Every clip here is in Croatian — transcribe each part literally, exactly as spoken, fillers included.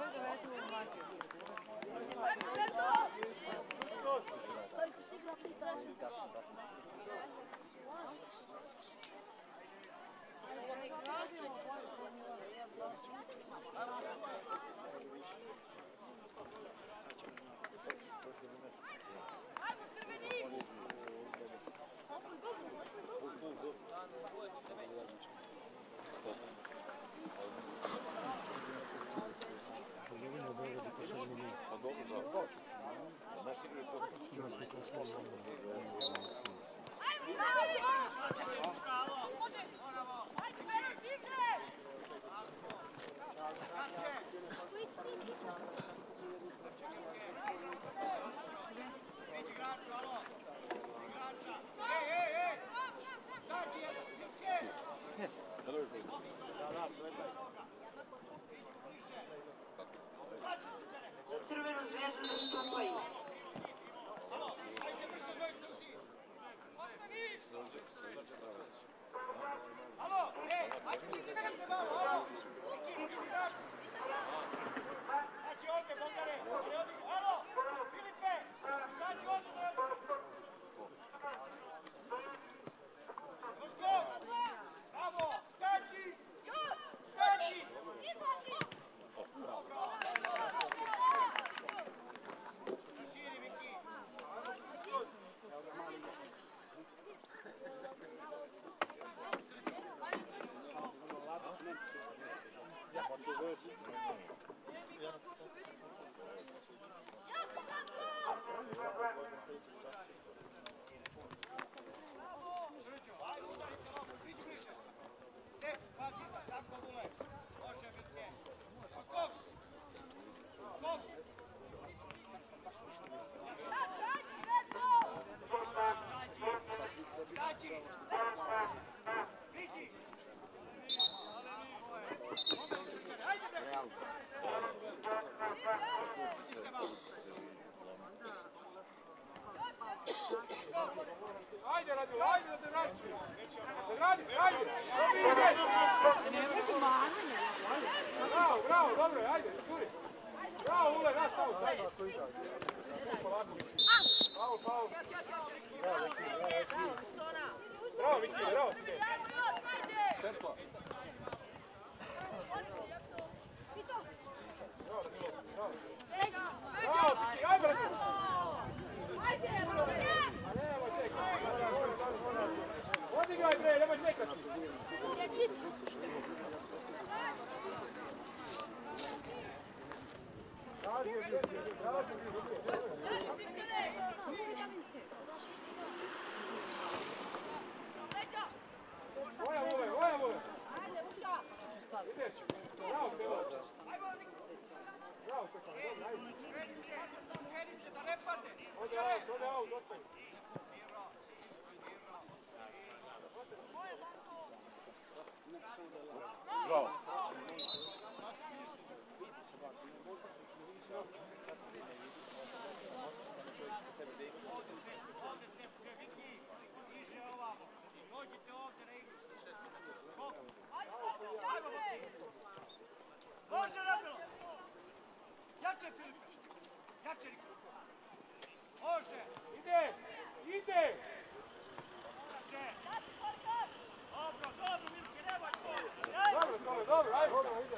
Za Crvenu zvijezdu nastupaju Ajde, Radio, ajde da te radi. Radi, ajde. Bravo, bravo, dobro, ajde, juri. Bravo, Ule, naš aut, ajde. Bravo, Paul. Bravo, Viki, bravo, Sine. Teško. Bravo, Viki, ajde, brate. Odigraj, bre, nemoj čekati. Moja vole, moja vole. Ideš. Bravo, Belo. Bravo, Stefan, dobro, ajde. Kreni se da ne padne. Ode aut, ode aut, ospaj. Bravo. Dođite ovdje na igru. Može, Radilo! Jače, Filipe! Jače, Riko! Može! Ide! Ide! Dobro, dobro, Milke, nemoj to! Dobro, dobro, dobro, ajde!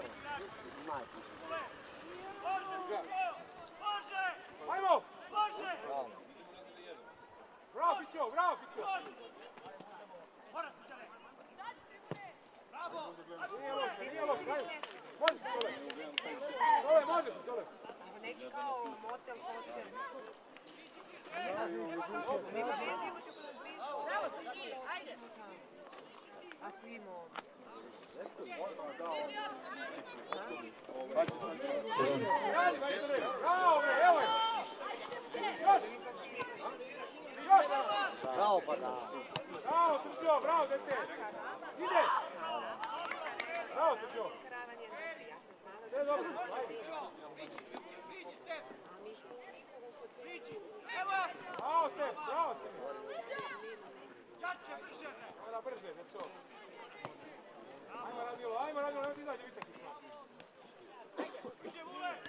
Može, Milke! Može! Ajmo! Može! Bravo, Pićo, bravo, Pićo! Mora se čare! Bravo! Nije loše, nije loše, ajde! Možeš se, Tole! Tole, možeš se, Tole! Neki kao motel, hotel. Ne vezimo te kod bliže. Bravo, drži, ajde. Ako imamo. Radi, majstore! Bravo, bre, evo je! Još! Još! Bravo, pa da. Bravo, Srđo, bravo, dete! Ide! Bravo, Srđo! Sve dobro, ajde! Bravo, Stef, bravo, Stef! Jače, brže! Mora brže, dečo! Ajmo, Radilo, ajmo, Radilo, nemoj ti izađe, vidite! Iđe, Vule!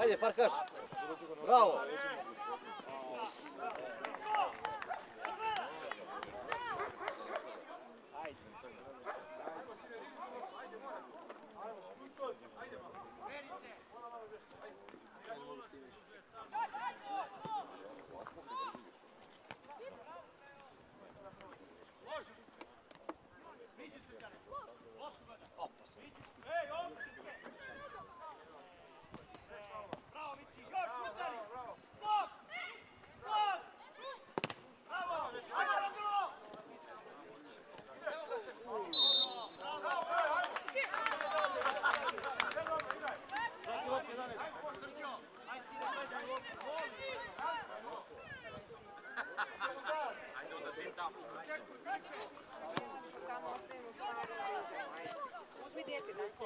Ajde, Farkaš. Bravo. Bravo, Mići, još udari! Stop! Stop! Bravo! Ajmo, Radilo! Tamo ostavimo stvari. Uzmi dijete, Danko.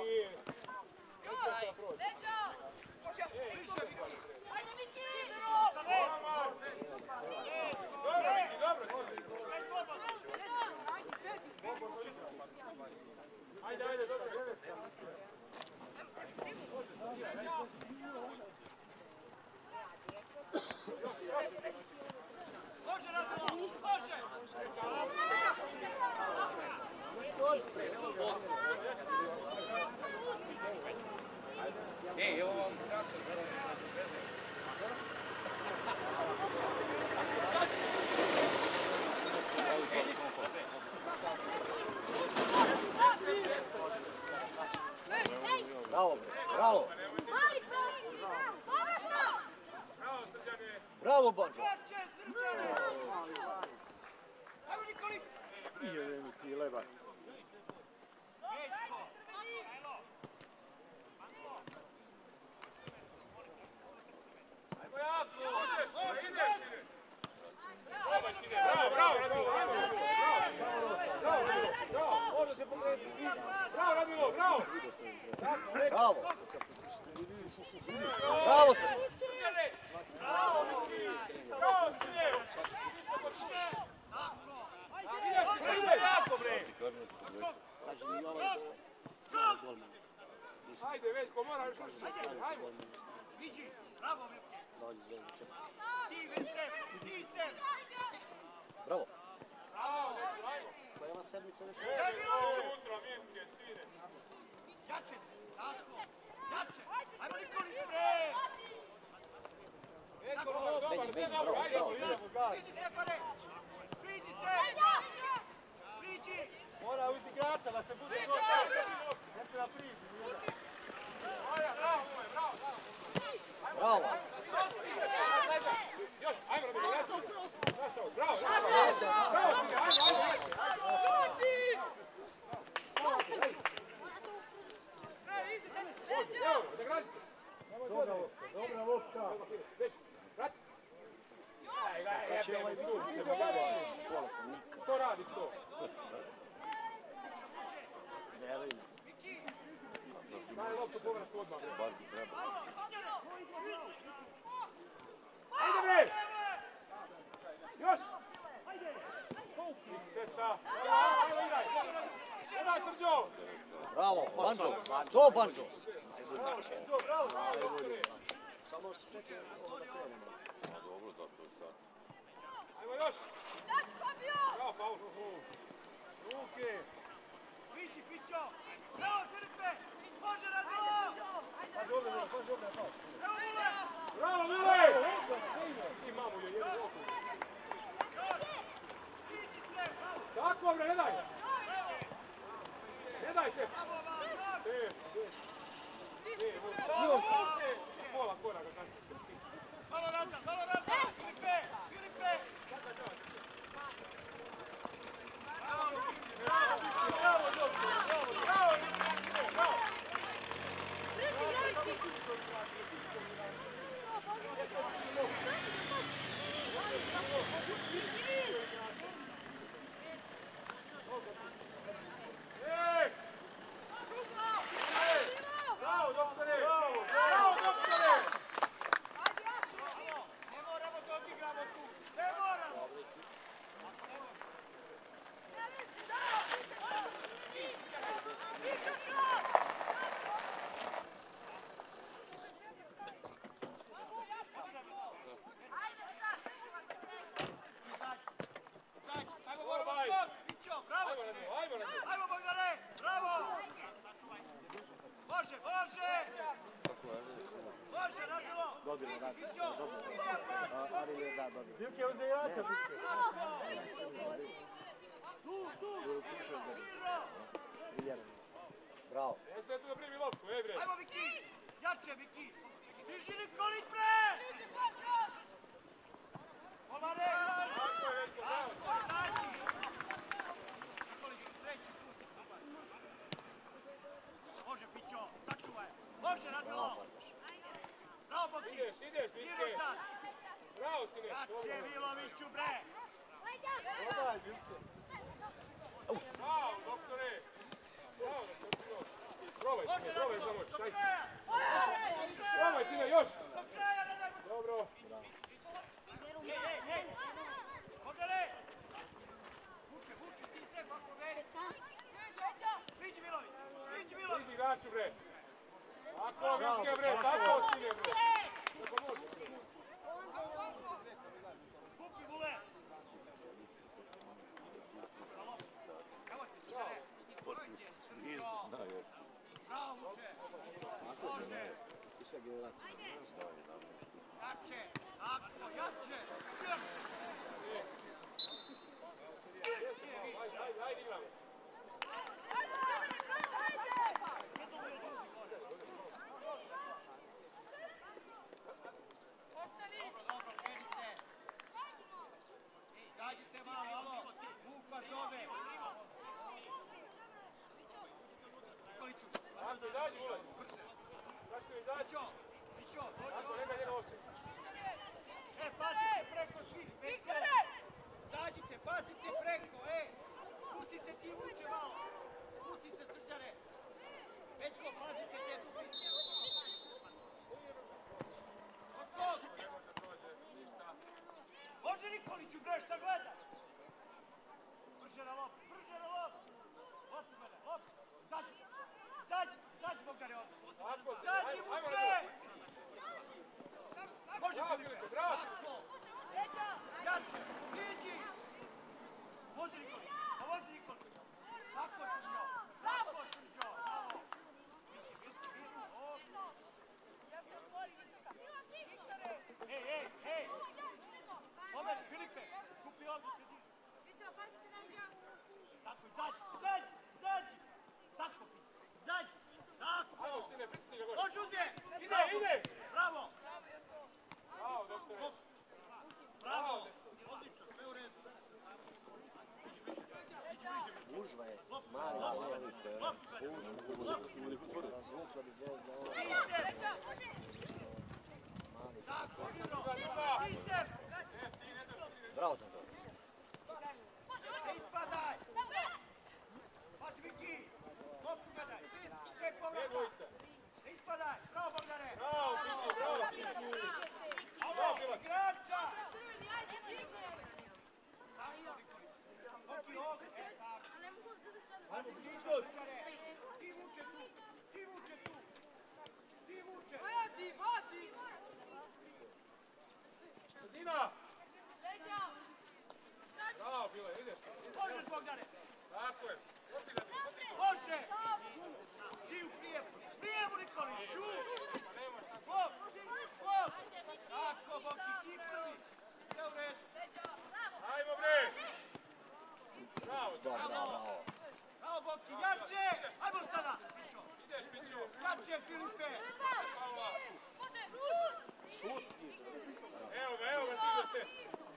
Ajde, Miki! Dobro, Miki, dobro. Ajde, ajde, dobro. Može, Radilo! Može! Ej, evo vam. Bravo, bravo. Bravo, Srđane. Bravo, Banđo. Jače, Srđane! Ajmo, Nikoli! Ide mi ti lebac. Medko! Elo! Ajmo jako. Ideš, ideš, ideš. Probaj, Sine. Bravo, bravo, Radilo. Ajmo, bravo. Bravo, Radilo. Bravo, može se pokrenuti. Bravo, Radilo, bravo. Bravo. Bravo, Srđane. Bravo, Miki. Bravo, Sine. Ideš, Sine, jako, bre. Ajde, Veljko, moraš još više. Ajmo. Iđi! Bravo, Milke! Ti, Veljke! Ti ste! bravo. Bravo, Veljko, ajmo. Utra, Milke, sine. Jače! Tako! Jače! Ajmo, Nikoli, bre! Veljko, dobar, sve dobro, ajde. Priđi, Stefane! Priđi, Stefane! Priđi! Mora uz igrača da se bude Priđi, gol. ajde. Jeste na priđi. Ajde, bravo, moje, bravo, bravo. Bravo. Još, ajmo, Radilo, bravo. Bravo, bravo, bravo, Sine, ajmo, ajmo. Evo, zagradi se. Dobra lopta, dobra lopta. Veši, vrati. Aj, aj, jebem, sud. Što radiš to? Daj loptu povratku odmah. Ajde, bre! Još! Teta. Ajmo, igraj. Igraj, Srđo. Bravo, Banđo. To, Banđo. Bravo, Ajmo još! Bravo, Paul! Ruke! Priđi, Pićo! Evo, Filipe! Može, Radilo! Evo, Mile! Bravo, Mile! I mamu je jednu oku. Priđi se! Bravo! Tako, bre, ne daj! Ne daj se! Bravo, vam! E, e, e, ruke! Dobilo, da, dobilo. Ali je, da, dobilo. Bilke uze igrača, Bilke. Tu, tu! Bravo. Ne smije tu da primi loptu, ej bre. Ajmo, Viki! Jače, Viki! Diži Nikolić, bre! Omare! Tako je, Veljko, bravo. Nikolić, treći put. Može, Pićo, sačuvaj. Može, Radilo. Bravo, Boki. Ideš, ideš, Idemo Bilke. sad. Bravo, sine. Jače, Miloviću, bre! Dodaj, Bilke. Bravo, doktore. Bravo, doktore. Probaj, sine, probaj za moć. Daj. Probaj, sine, još. Do kraja, ne daj mu. Dobro. Ej, ej, ej! Pogledaj! Vuče, vuče, ti se, kako veri! Priđi Milović! Priđi Milović! Priđi igraču, bre. Tako, Vilke, bre, tako, sine, bre. Kako može. Kupi, Vule! Evo ti, Srđane! Bravo, Vuče! Može! Jače! Ako, jače! Ajde, ajde, ajde, igramo. Dobro, dobro, kreni se! Zađite malo, alo! Vuka zove! Nikoliću! Tako, izađi, Vule. Kaži mi izađi. Pićo! Pićo! Tako, neka njega osjeti. E, pazite preko svih! Viktore! Zađite, pazite preko, e! Pusti se ti, Vuče, malo! Pusti se, Srđane! Veljko, pazite te dubi! Od kog? Može Nikoliću, bre, šta gledaš? Brže na lop, brže na lop! Lop u mene, lop! Zađi! Zađi, zađi, Bogdane, ovdje! Tako, sine, Zađi, ajmo, ajmo, Vuče! ajmo. Može, Bravo, Filipe! Filipe, bravo. Tako! Jače, priđi! Vozi Nikolić, a vozi Nikolić! Tako, Čuđo! Tako, Čuđo! Bravo! Viski, viski, viski! Ej, ej, ej! Omer, Filipe! Kupi ovdje, sredi! Tako, zađi, zađi, zađi! Tako, zađi! Tako! Ajmo, sine, pritisni ga gore. Može uzme! Ide, ide! Bravo! Bravo, doktore. Bravo! Odlično, sve u redu. Iđi bliže, iđi bliže. Gužva je. Loptu, Mali loptu, čovjek. loptu, loptu. Razvukla bi zvezda. Tako, Miro! Bicep! Bravo sam to. Ne ispadaj! Pazi, Viki! Loptu gledaj! Tek Ne povrata! dvojica. Ne ispadaj! Bravo, Bogdane! Bravo, Bilke, bravo, sine. Bravo, igrača! Boki ovdje! E, tako. Ajmo, budućnost. Ti vuče tu! Ti vuče tu! Ti vuče! Dina! Bravo, Bile, ideš. Možeš, Bogdane! Tako je. Postiga ti, postiga. Može! Ti u prijemu! Prijemu, Nikolić! Šuš! Lop! Lop! Tako, Boki, ti prvi! Sve u redu! Ajmo, bre! Bravo, Bravo, bravo. Bravo, Boki! Jače! Ajmo sada! Pićo! ideš, Pićo. Jače, Filipe! Hvala. Šut. Evo ga, evo ga, stigo Stef.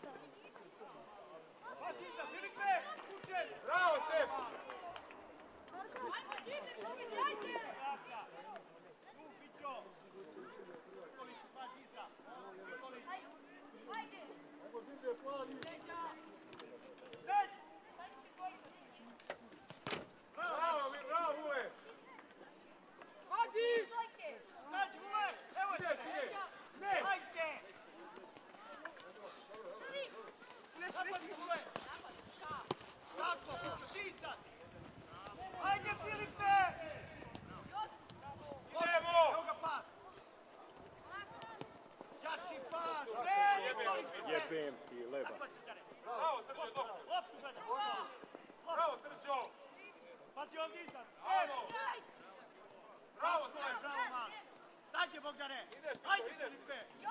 Pazi iza, Filipe! Uče! Bravo, Stef. Jaka! Tu, Pićo! Nikolić, pazi iza! Nikolić! Ajmo, Bilke, plavi. Seć! Bravo, bravo, Vule. Seć, Vule! Evo Ideš, sine. Ne! Ajde! Napadi, Vule! Tako, Pićo, ti sad! Ajde, Filipe! Idemo! Evo ga pas! Jači pas! Bre, Nikolić! Jebem ti, leba. Tako je, Srđane! Bravo, Srđo, doktor. Loptu gledaj! Bravo, Srđo. Pazi ovdje iznad! Bravo. Bravo, Bravo, Slav. bravo, mali! Dajte, Bogdane! Ideš, Pićo, Ajde, ideš. Filipe!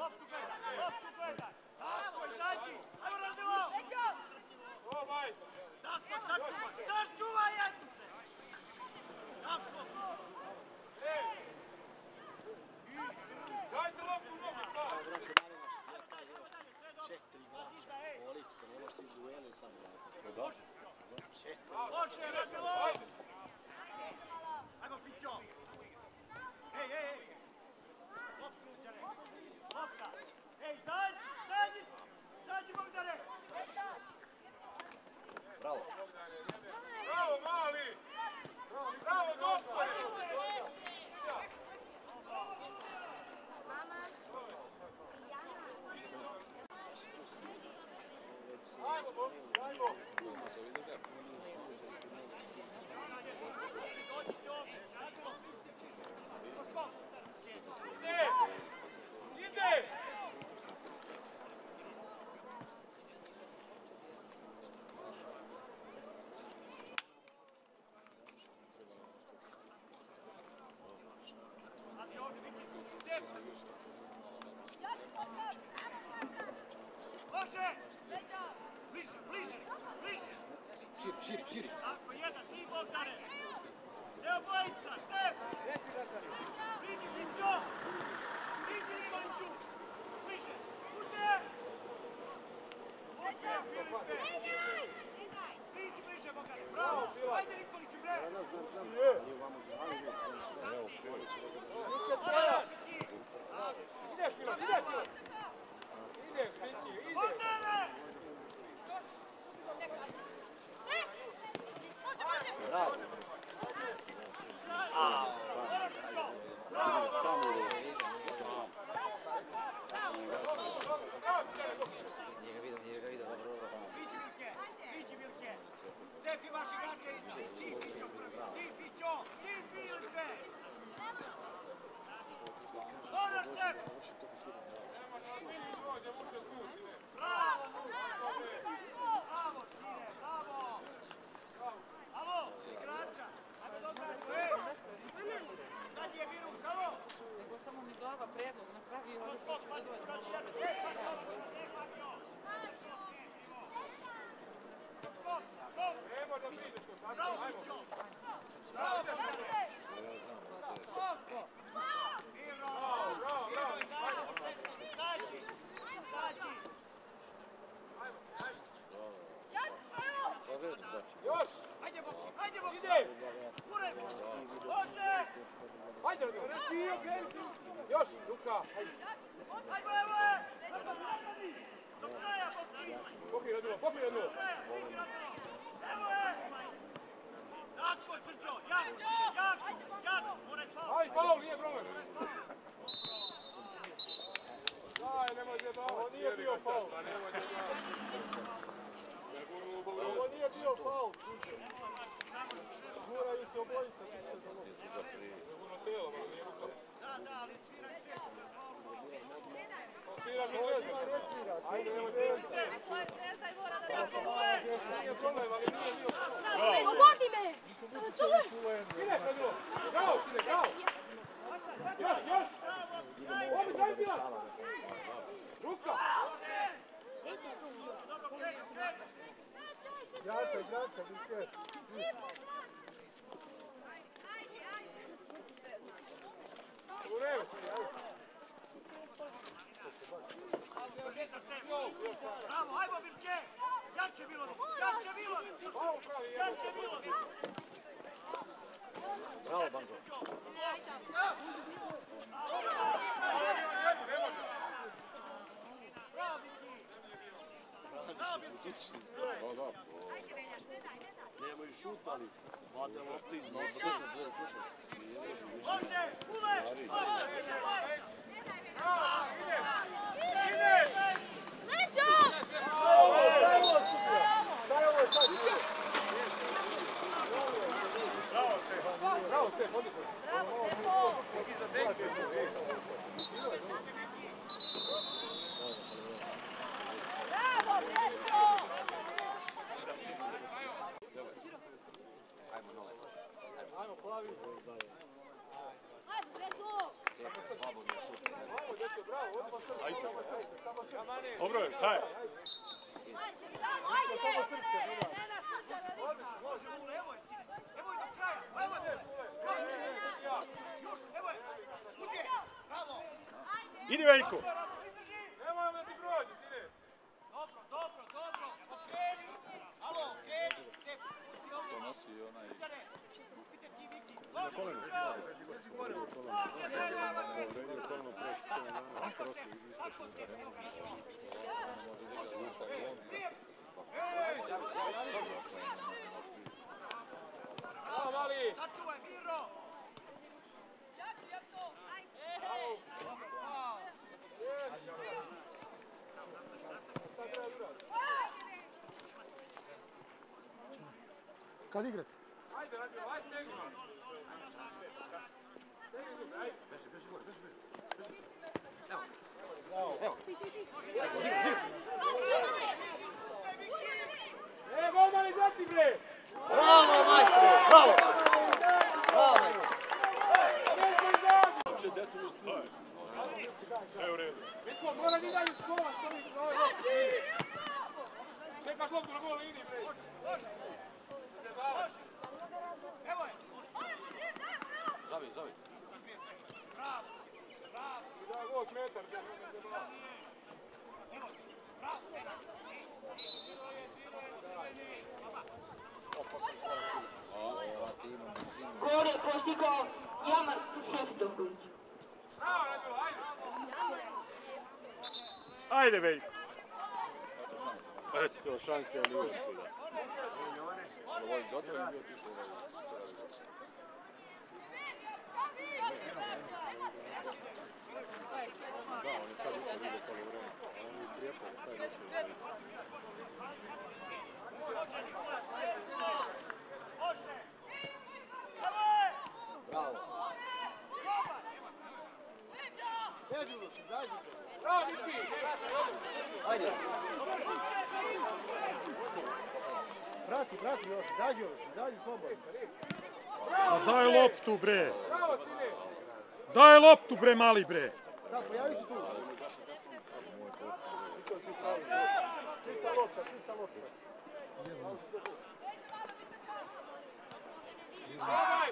loptu gledaj, loptu gledaj. Tako, izađi. Ajmo radimo. Probaj. Tako, sačuvaj, sačuvaj jednu se. Tako. Ej. Dajte loptu u nogu, pa. Četiri igrača, Policka, ne možete i duele sam igrati. Četiri. Može, radimo. Ajmo, Pićo. Ej, ej, ej. Loptu, Uđare. Lopta. Ej, zađi, zađi. Zađi, Bogdane. Bravo. Bravo, mali. Bravo, dospore. Ajmo, momci, ajmo. Ide. Ide. Adi ovdje, Viki, step. Može. Bliže, bliže, bliže. Širi, širi, širi. Tako, jedan, ti Bogdane. Evo bojica, step. Priđi, Pićo. Priđi, Nikoliću. Bliže. Uđe. Uđe, Filipe. Priđi bliže, Bogdane. Bravo. Ajde, Nikoliću, bre. Znam, znam, znam. Ali ovamo zvali već sam sve. Evo, Ruke tvoja. Ideš, Miloš, ideš, Miloš. Ideš, Viki, ideš. Bogdane. Bravo. Nije ga vidio, nije ga vidio, dobro, dobro. Priđi, Vilke. Priđi, Vilke. Stefi, vaš igrače, ti, ti, Pićo. Ti, Pićo. Ti, Filipe. Moraš, Stef. Bravo, bravo, sine, bravo. Alo, igrača. Ajde, dobro, ej. Sad je virus, alo. Nego samo mi glava predlog napravi ovdje Skok, se pazi, sve pazi, pazi. Ej, pazi, ej, pazi. Skok, skok. Nemo da priđeš kod tako, Bravo, ajmo. Pićo. Bravo, Bogdane. Skok. Divno. Bravo, bravo, Divno, izađi. Izađi. Izađi. Još. Ajde, Boki, ajde, Boki. Ide. Ure. Može. Ajde, ti okreni se. Još, Luka. Ajde. Ajmo, evo je. Do kraja, Boki. Pokri Radilo, pokri Radilo. Do kraja, vidi Radilo. Evo je. Tako, Srđo, jako, jako, jako. Moraj faul. Ajde, faul, nije problem. Daj, nemoj zjebavati. Ovo nije bio faul. Nemoj zjebavati. Ovo nije bio faul. Guraju se obojica. Sigurno telo, ali nije to. Da, da, ali sviraj sve. Svira mi Ovo veze. ima ne svira. Ajde, nemoj zjebavati. Nije problem, ali nije bio faul. Pogodi me! Ideš, Radilo. Bravo, Sine, bravo. Još, još. Obi, zaj bila. Ruka. Nećeš tu. Igrača, igrača, Viske. U redu, Sine, ajde. Bravo, ajmo, Vilke. Jače bilo, jače bilo. Faul pravi, evo. Jače bilo. Bravo, Bango. Bravo, Viki. Bravo, Viki. Nemoj šut, ali vade lopte iz nosa. Može, uveš. Bravo, ideš. Ideš. Leđo! Daj ovo super. Daj ovo sad. Bravo, Stefan. Bravo, Stefan, odlično. Bravo, Leđo! Ajmo, nove. Ajmo, plavi. Ajmo, Dobro je, taj. Idi Veljko. Nemoj da ti prođe, sine. Dobro, dobro, dobro. Okreni. Alo, okreni. To nosi onaj... Kupite ti Viki. Na kolenu. Povredio koleno pre sedam dana, prošli izvištačni teren. Bravo, mali. Sačuvaj, Miro. Kad igrate? Ajde, radio, ajde, stegni. Beži, beži gore, beži, beži. E, golman izvati, bre! Bravo, majstore, bravo! Bravo! E, u redu. Mitko, mora ti dalje skova, s ovih ovaj lopti. Čekaš loptu na gol liniji, bre. Evo je. Zovi, zovi. Bravo. Bravo. Da, gol, metar. Gol je postigao Jaman Heftoković. Bravo, radio, ajde. Ajde, Veljko. Eto, šanse, ali uvijek tu da. Ovo je zatvoren bio ti se. Da, on je sad ušao vidio polovreme. On je isprijepao, sad je došao. Bravo. Beži, Luči, zađite. Bravo, Miki! Ajde. Prati, prati još, zađi još, zađi slobodno. A daj loptu, bre! Bravo, sine! Daj loptu, bre, mali, bre! Da, pojavi se tu. Čista lopta, čista lopta. Probaj!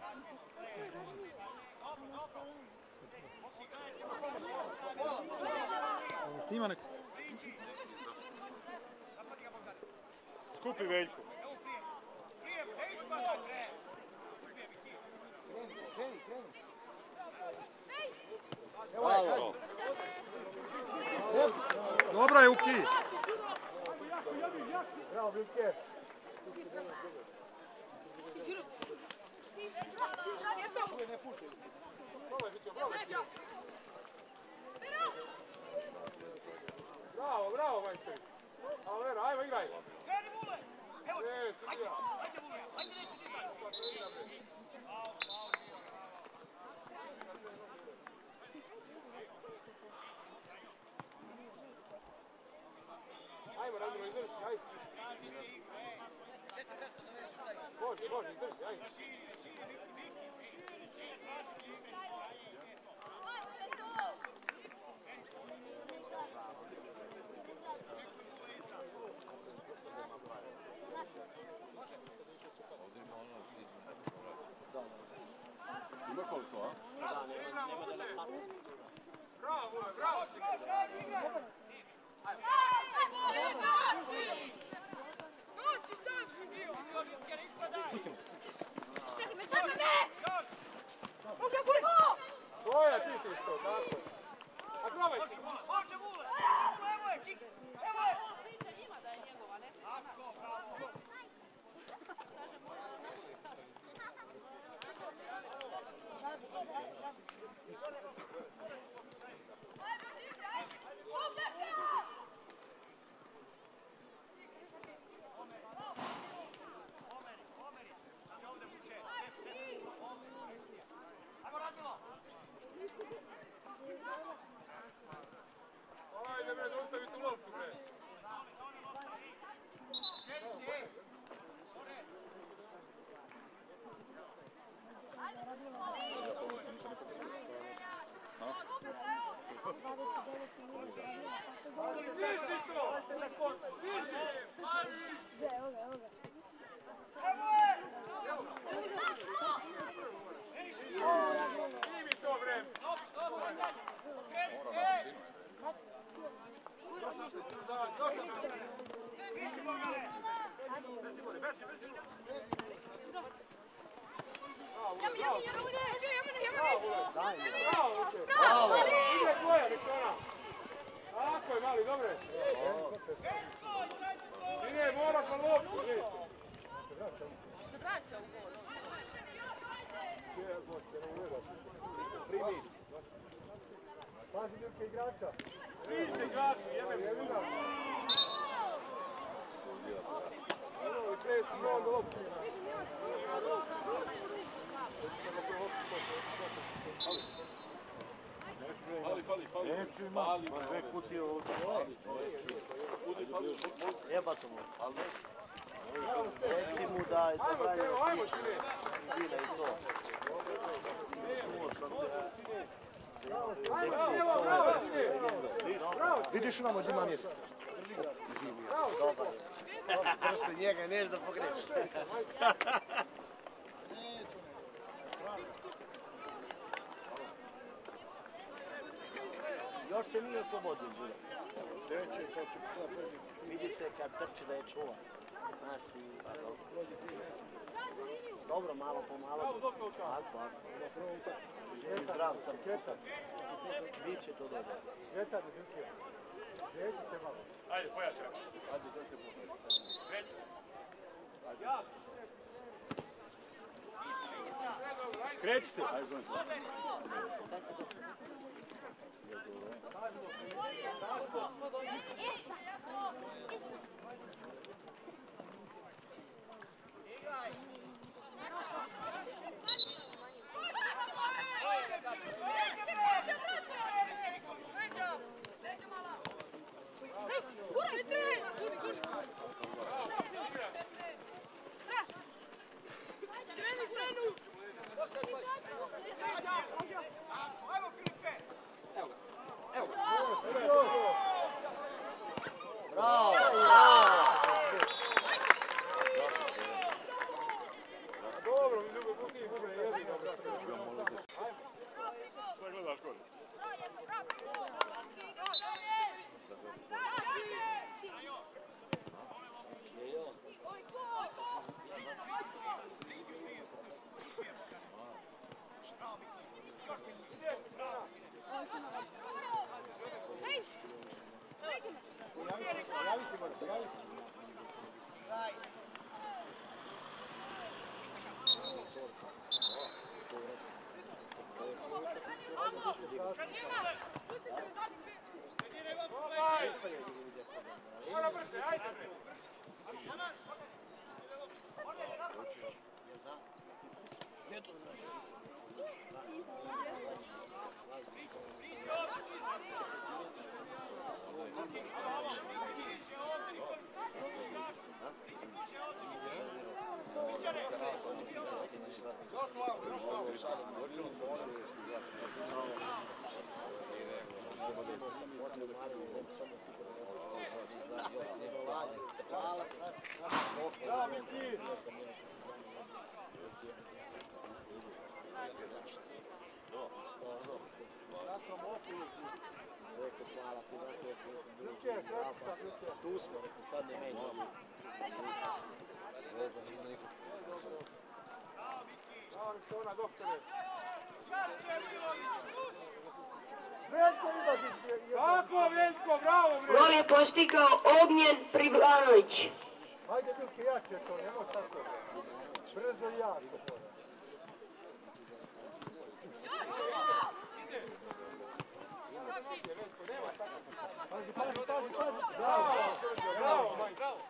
Snima neko. Skupi Veljko. Prijem, ne ispadaj, bre. Kreni, kreni. Bravo. Dobra je, Uki! Bravo, Vilke. Bravo, bravo, majstori. Alera, ajmo, igraj. Kreni, Vule. Evo, E, sudija. ajde, Vule. Ajde, neće dizati. Ajmo, radimo, izdrži, ajde. Može, može, izdrži, ajde. Ima koliko, a? Bravo, Vule, bravo. Čekaj me, čekaj me! Može, koliko? Svoja, ti si isto, tako. A probaj se. Može, Vule. Evo je, kiks. Evo je. Tako, bravo. Ajmo, Radmilo. Ajde, bre, zaustavi tu loptu, bre. Viši to! Viši! Evo ga, evo ga. Primi to, bre! Bravo! Ide tvoja, Mišona! Tako je, mali, dobre! Sine, moraš na loptu, bre! Vraća u gol. Primi! Pazi Ljubke igrača. Prište igrači, jebe mi suna! Evo, i presti gol do loptu. Pali, pali, pali. Neću ima, dve kutije ovdje. Jebato mu, ali nesi. Reci mu da je zabranjeno piće. Vina i to. Čuo sam te. Vidiš nam od ima mjesta. Dobar. Drž se njega, neš da pogreši. Još se nije oslobodio, Đura. Teče, to će prvi. Vidi se kad trči da je čuva. Znaš i... Dobro, malo po malo. Ako, ako. I zdrav sam. Biće to dobro. Kretan je Ljubke. Kreći se malo. Ajde, pojačaj. Ajde, za te pojačaj. Kreći. Ja. Kreći se. Ajde, zovem. Bravo, bravo! Dobro, mi drugo puti i bubre, jedi ga, brate. Sve gledaš gore. Javi se, Boris, javi se. Mora brže, ajde bre. Bravo, Miki! Ljubke, srećica, Ljubke. Tu smo, rekao, sad ne menjamo. Bravo, Mišona, doktore. Veljko izlazi. Tako, Veljko, bravo, bre. Gol je postigao Ognjen Priblanović. Hajde Ljubke, jače to, nemoj tako. Brzo i jako. Pazi, pazi, pazi, pazi. Bravo, Bravo, bravo.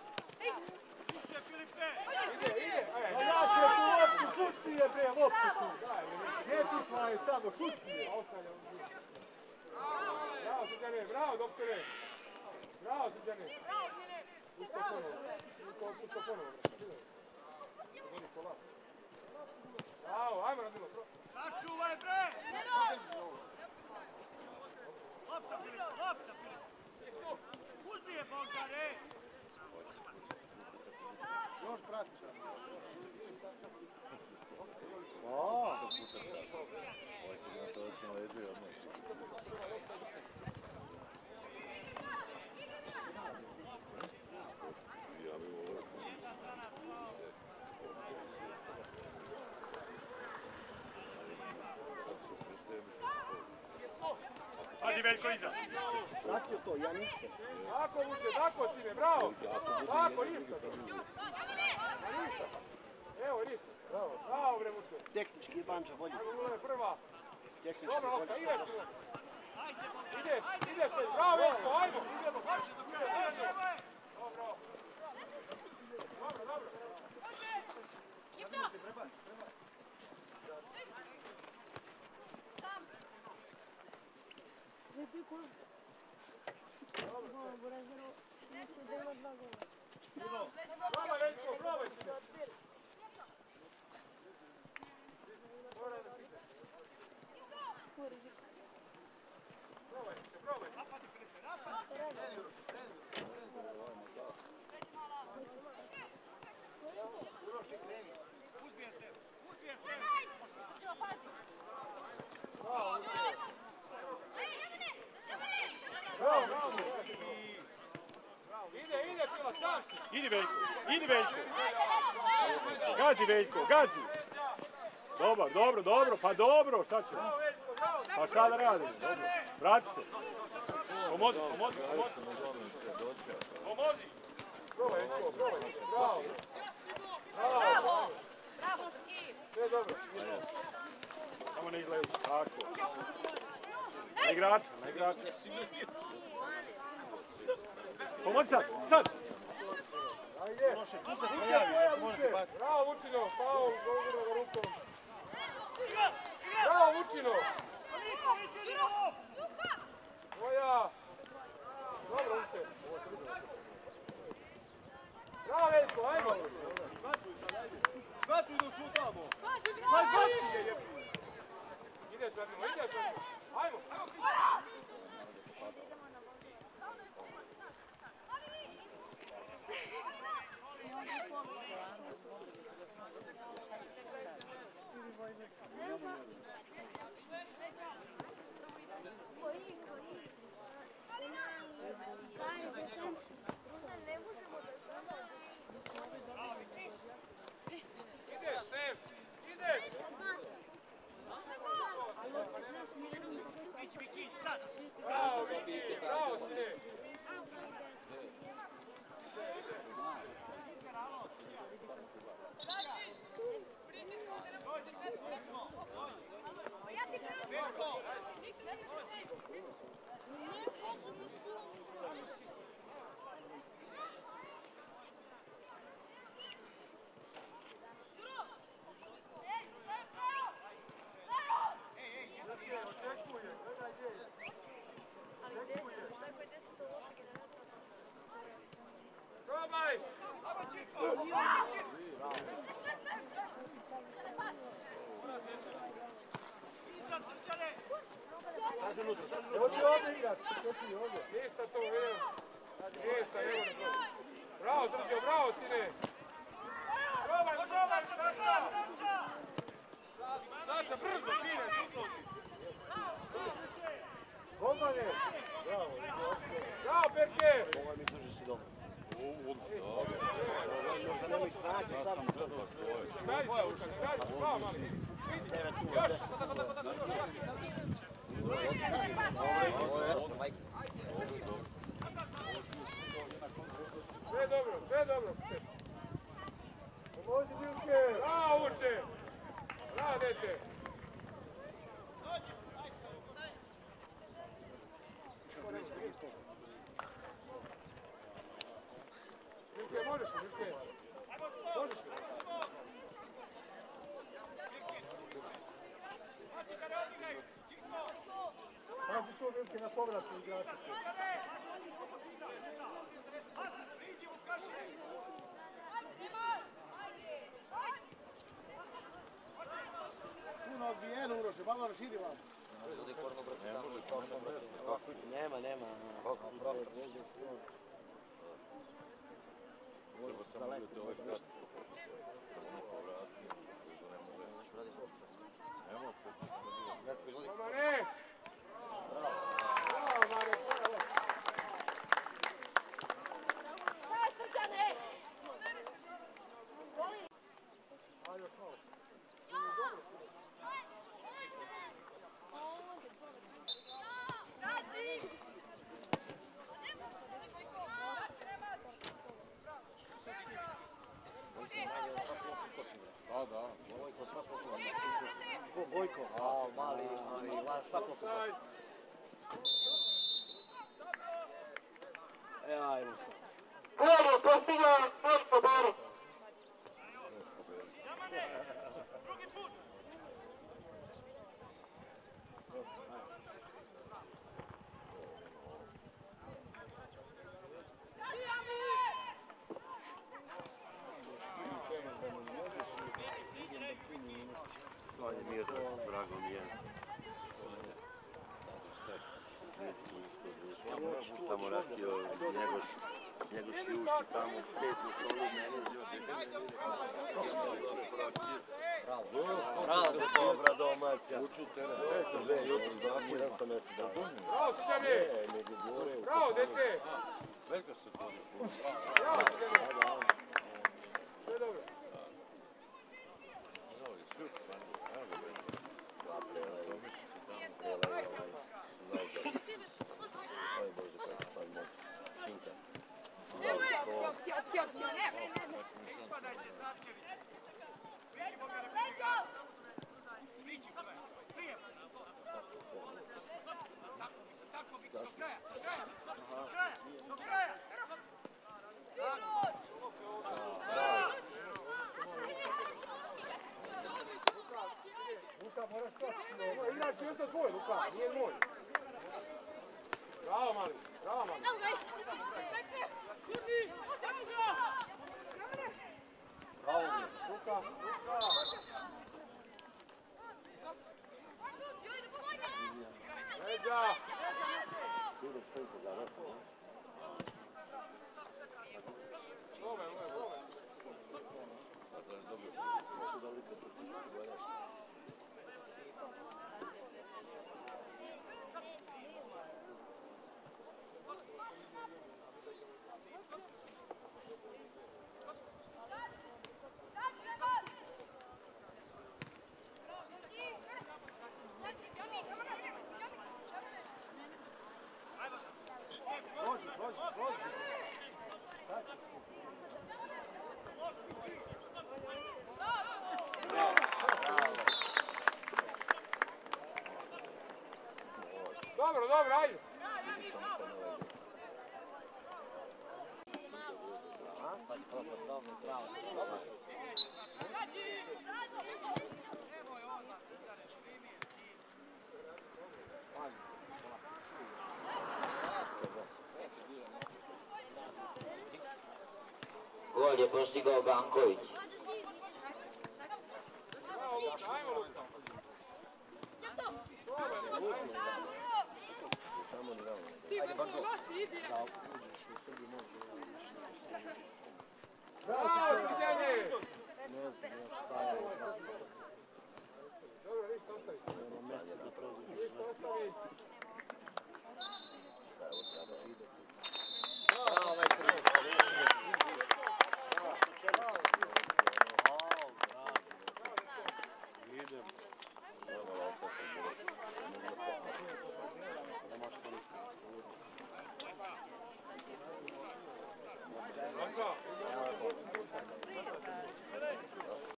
Ide, ide. Pa jače tu loptu, šuti je bre, loptu tu. Gdje ti tvoje samo, šuti je. Bravo, Srđane, bravo, doktore. Bravo, Srđane. Pusto ponovo. Pusto ponovo. Bravo, ajmo na bilo. Sačuvaj bre! Lopta, Filip, lopta! lopta. Uzmi je Bogdane. Još pratiš. O! Ovo će ga to odnosno leđu i odmah. Pazi Veljko iza. Pratio to, ja nisam. Tako vuče, tako sine, bravo. Tako, isto. Evo, isto. Bravo, bravo bre vuče. Tehnički Banđa bolji. Ajmo, prva. Tehnički Dobro, bolji. lopta, ideš. Ideš, ideš, bravo Veljko, ajmo. Idemo, idemo. Dobro. Dobro, dobro. Prebaci, prebaci. Probaj Veljko, probaj sine. Probaj se, probaj se. Uroši, kreni. Uzbije se, uzbije se. Bravo, bravo, bravo. Ide, ide, Pila, sam si. Idi Veljko, idi Veljko. Gazi Veljko, gazi. Dobar, dobro, dobro, pa dobro, šta će? Bravo, Veljko, bravo. Pa šta da radimo? Dobro. Vrati se. Pomozi, pomozi, pomozi. Pomozi. Probaj, Veljko, probaj. Bravo. Bravo. Sve dobro. Samo ne izgledaš, tako. Na igrača, na igrača. Pomozi sad, sad. Ajde. Uroši, tu se pojavi, ako možete baciti. Bravo, Vučino. Paul, Gogurova ga rukom. Bravo, Vučino. Tvoja. Dobro, Vuče. Bravo, Veljko, ajmo. Bacuj do šutamo. Haj, baci je jebno. Ideš, Radimo, ideš, Radimo. Ajmo. Ideš, Stef, ideš. Viki, Viki, sad. Bravo, Viki, bravo, sine. Probaj! Evo ti ovdje igrač, to ti ovdje. Ništa to, vidim. Ništa, evo na to. Bravo, Srđo, bravo, sine. Probaj, probaj, Staca! Staca, brzo, sine, suproti. Golmane! Bravo, Bravo, Perke! Ovo mi drži se dobro. Možda nemoj snagi sad. Gadi se, Luka, gadi se, bravo, mali. Još! Sve dobro, sve dobro. pomozi Milke! Bravo, Uče! Bravo, dete! Milke, možeš li, Milke? Možeš li? Pazi tu Milke na povratu igrača. Puno odbijeno, Uroše, malo raširi vam. Bude korno brzo. Ne može, kao što brzo. Nema, Nema, nema. Bez veze skroz. Može se zaletiti. Mane! Bravo, Mane! Daj, Srđane! Da, da. Vojko svakog Ko Bojko? A, mali, mali, svakog Evo, ajmo sad. Gol je postigao Vojko Borić. Nije to, drago mi je. Tamo ratio Njegoš, Njegoš Ljuški, tamo pet na stolu, meni Bravo, bravo, dobra domaća. Ne sam želio, jutro zdraviran sam ja se da. Bravo, Srđane! Bravo, dete! Velika se to. Bravo, Srđane! Sve dobro. Ispadajte, Zdravčević. Priđi, prije. Tako biti, do kraja, do kraja, do kraja, do kraja. Luka, moraš stati. Igrač je to tvoj, Luka, nije moj. Bravo, mali, bravo, mali. bravo. Luka, Luka. Leđa. Dobre, dobre, dobre. Dođi, dođi, dođi. Dobro, dobro, ajde. Gol je postigao Banković. Ajmo, Luka. Bravo, Srđane! Dobro, ništa ostavi. Ništa ostavi.